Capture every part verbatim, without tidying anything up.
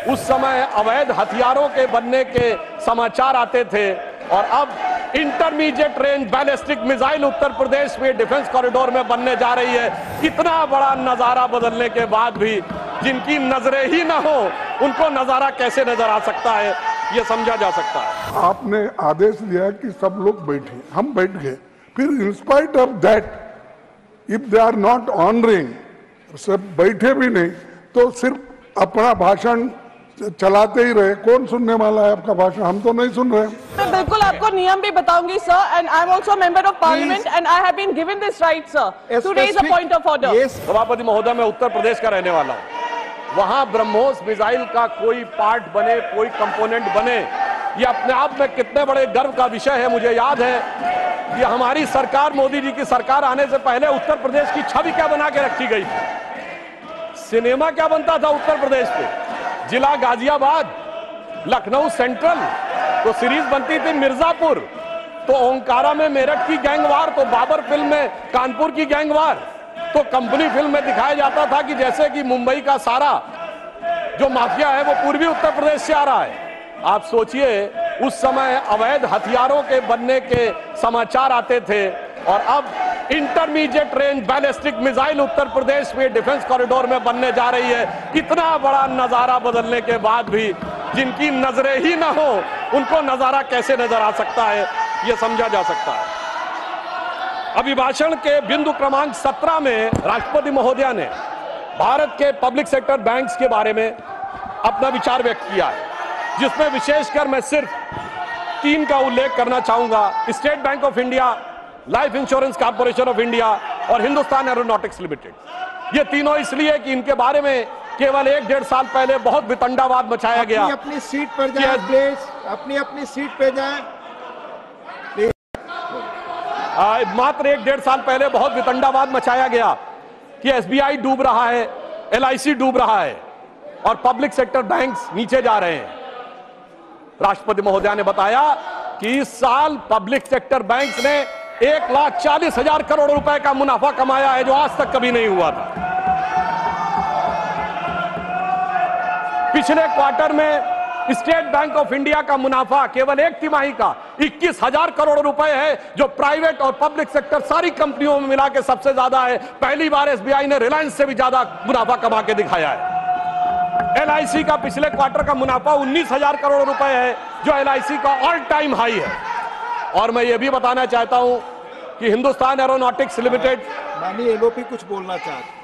उस समय अवैध हथियारों के बनने के समाचार आते थे और अब intermediate range ballistic missile Uttar Pradesh में डिफेंस कॉरिडोर में बनने जा रही है। इतना बड़ा नजारा बदलने के बाद भी जिनकी नजरें ही ना हो उनको नजारा कैसे नजर आ सकता है, ये समझा जा सकता है। आपने आदेश दिया कि सब लोग बैठे, हम बैठ गए, फिर in spite of that if they are not honouring, सब बैठे भी नहीं तो सिर्फ अपना भाषण चलाते ही रहे। कौन सुनने वाला है आपका भाषण? हम तो नहीं सुन रहे। मैं बिल्कुल आपको नियम भी बताऊंगी sir, and I am also member of parliament and I have been given this right sir to raise a point of order. सभापति महोदय, मैं उत्तर प्रदेश का रहने वाला हूं। वहां ब्रह्मोस मिसाइल का कोई पार्ट बने, कोई कंपोनेंट बने, ये अपने आप में कितने बड़े गर्व का विषय है। मुझे याद है कि हमारी सरकार, मोदी जी की सरकार आने से पहले उत्तर प्रदेश की छवि क्या बना के रखी गई थी। सिनेमा क्या बनता था उत्तर प्रदेश पे, जिला गाजियाबाद, लखनऊ सेंट्रल, तो सीरीज बनती थी मिर्जापुर, तो ओंकारा में मेरठ की गैंगवार, तो बाबर फिल्म में कानपुर की गैंगवार, तो कंपनी फिल्म में दिखाया जाता था कि जैसे कि मुंबई का सारा जो माफिया है वो पूर्वी उत्तर प्रदेश से आ रहा है। आप सोचिए, उस समय अवैध हथियारों के बनने के समाचार आते थे और अब intermediate range ballistic missile Uttar Pradesh में डिफेंस कॉरिडोर में बनने जा रही है। इतना बड़ा नजारा बदलने के बाद भी जिनकी नजरें ही ना हो उनको नजारा कैसे नजर आ सकता है, यह समझा जा सकता है। अभिभाषण के बिंदु क्रमांक सत्रह में राष्ट्रपति महोदया ने भारत के पब्लिक सेक्टर बैंक्स के बारे में अपना विचार व्यक्त किया है, जिसमें विशेषकर मैं सिर्फ तीन का उल्लेख करना चाहूंगा। State Bank of India, Life Insurance Corporation of India और हिंदुस्तान एरोनॉटिक्स लिमिटेड। ये तीनों इसलिए कि इनके बारे में केवल एक डेढ़ साल पहले बहुत वितंडावाद मचाया गया। अपनी अपनी सीट पर जाएं प्लीज, अपनी अपनी सीट पर जाएं प्लीज। मात्र एक डेढ़ साल पहले बहुत वितंडावाद मचाया गया कि एसबीआई डूब रहा है, एलआईसी डूब रहा है और पब्लिक सेक्टर बैंक्स नीचे जा रहे हैं। राष्ट्रपति महोदया ने बताया कि इस साल पब्लिक सेक्टर बैंक्स ने एक लाख चालीस हजार करोड़ रुपए का मुनाफा कमाया है, जो आज तक कभी नहीं हुआ था। पिछले क्वार्टर में स्टेट बैंक ऑफ इंडिया का मुनाफा केवल एक तिमाही का इक्कीस हजार करोड़ रुपए है, जो प्राइवेट और पब्लिक सेक्टर सारी कंपनियों में मिला के सबसे ज्यादा है। पहली बार एसबीआई ने रिलायंस से भी ज्यादा मुनाफा कमा के दिखाया है। एलआईसी का पिछले क्वार्टर का मुनाफा उन्नीस हजार करोड़ रुपए है, जो एलआईसी का ऑल टाइम हाई है। और मैं ये भी बताना चाहता हूं कि हिंदुस्तान एरोनॉटिक्स लिमिटेड, माननीय एलओपी कुछ बोलना चाहते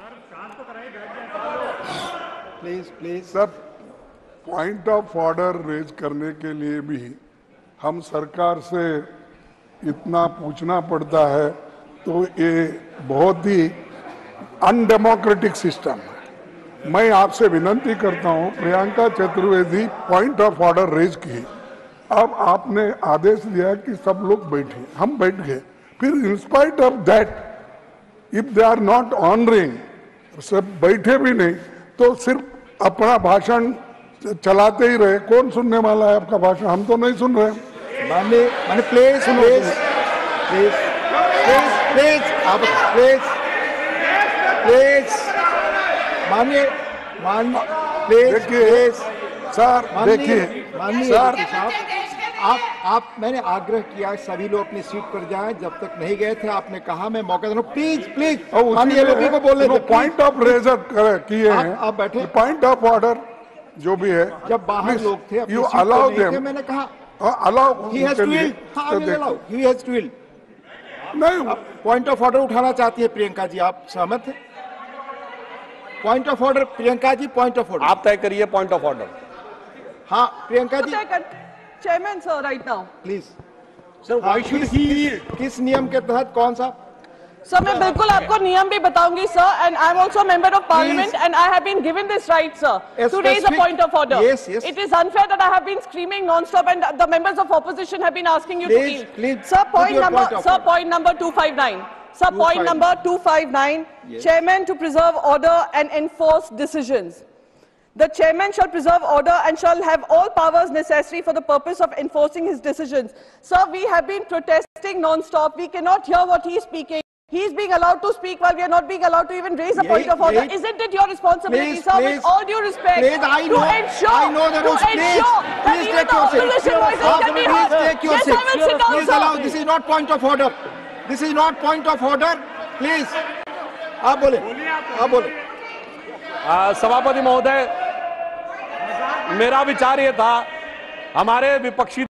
please please sir, point of order raise करने के लिए भी हम सरकार से इतना पूछना पड़ता है, तो ये बहुत ही अनडेमोक्रेटिक सिस्टम है। मैं आपसे विनती करता हूं, Priyanka Chaturvedi point of order raise की, अब आपने आदेश दिया कि सब लोग बैठे, हम बैठ गए, फिर in spite of that if they are not honouring, सब बैठे भी नहीं तो सिर्फ अपना भाषण चलाते ही रहे। कौन सुनने वाला है आपका भाषण? हम तो नहीं सुन रहे। माननीय माननीय please please please please please आप प्लीज प्लीज माननीय मान प्लीज देखिए सर, देखिए माननीय सर, आप आप मैंने आग्रह किया सभी लोग अपनी सीट पर जाएं। जब तक नहीं गए थे आपने कहा मैं मौका दूं, प्लीज प्लीज माननीय लोगों को बोलने दो। पॉइंट ऑफ रेजर किए हैं, आप बैठे, पॉइंट ऑफ ऑर्डर जो भी है, जब बाहर लोग थे यू अलाउ देम, मैंने कहा allow he has to yield, हां I will allow, he has to yield. नहीं, पॉइंट ऑफ ऑर्डर उठाना चाहती है प्रियंका जी, आप सहमत हैं? Point of order Priyanka ji, point of order आप तय करिए पॉइंट ऑफ ऑर्डर। हाँ Priyanka ji, chairman sir right now please sir, why should he, किस नियम के तहत, कौन सा? सर मैं बिल्कुल आपको नियम भी बताऊंगी sir, and I am also member of parliament and I have been given this right sir to raise a point of order. Yes, yes. It is unfair that I have been screaming non-stop and the members of opposition have been asking you Please, to yield. please, Sir, put point your number, point of sir, order. point number two five nine. Sir, point number two five nine. Yes. Chairman to preserve order and enforce decisions. The chairman shall preserve order and shall have all powers necessary for the purpose of enforcing his decisions. Sir, we have been protesting non-stop. We cannot hear what he is speaking. He is being allowed to speak while we are not being allowed to even raise a Please, point of order. please. Isn't it your responsibility, Please, sir, please. with all due respect, Please, I to know, ensure, I know the rules. to Please, ensure that please even take the your seat. opposition voices Sir, can be please heard? take your Yes, seat. I will sit down, Please sir. allow. This is not point of order. This is not point of order. Please. आप बोले, आप बोले. आ, सभापति महोदय, मेरा विचार ये था, हमारे विपक्षी